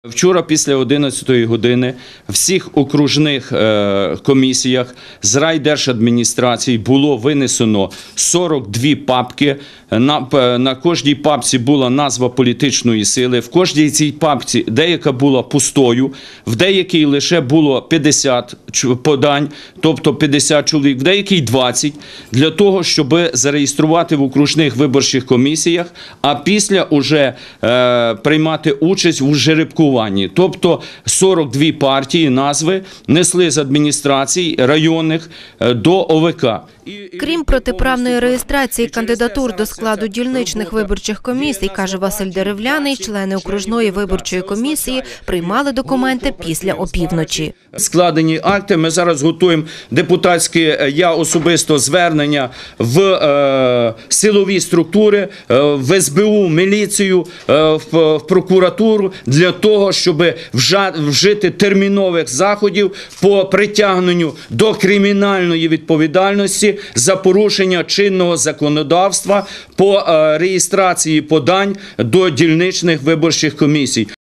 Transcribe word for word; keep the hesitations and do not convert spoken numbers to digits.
Вчора після одинадцятої години в всіх окружних е, комісіях з райдержадміністрацій було винесено сорок дві папки. На, на кожній папці була назва політичної сили, в кожній цій папці деяка була пустою, в деякій лише було п'ятдесят подань, тобто п'ятдесят чоловік, в деякій двадцять, для того, щоб зареєструвати в окружних виборчих комісіях, а після уже е, приймати участь у жеребкуванні. Тобто сорок дві партії, назви несли з адміністрацій районних до О В К. Крім протиправної реєстрації кандидатур до складу дільничних виборчих комісій, каже Василь Деревляний, члени окружної виборчої комісії приймали документи після опівночі. Складені акти, ми зараз готуємо депутатське, я особисто, звернення в е, силові структури, е, в С Б У, міліцію, е, в, в прокуратуру, для того, щоб вжа, вжити термінових заходів по притягненню до кримінальної відповідальності за порушення чинного законодавства по е, реєстрації подань до дільничних виборчих комісій.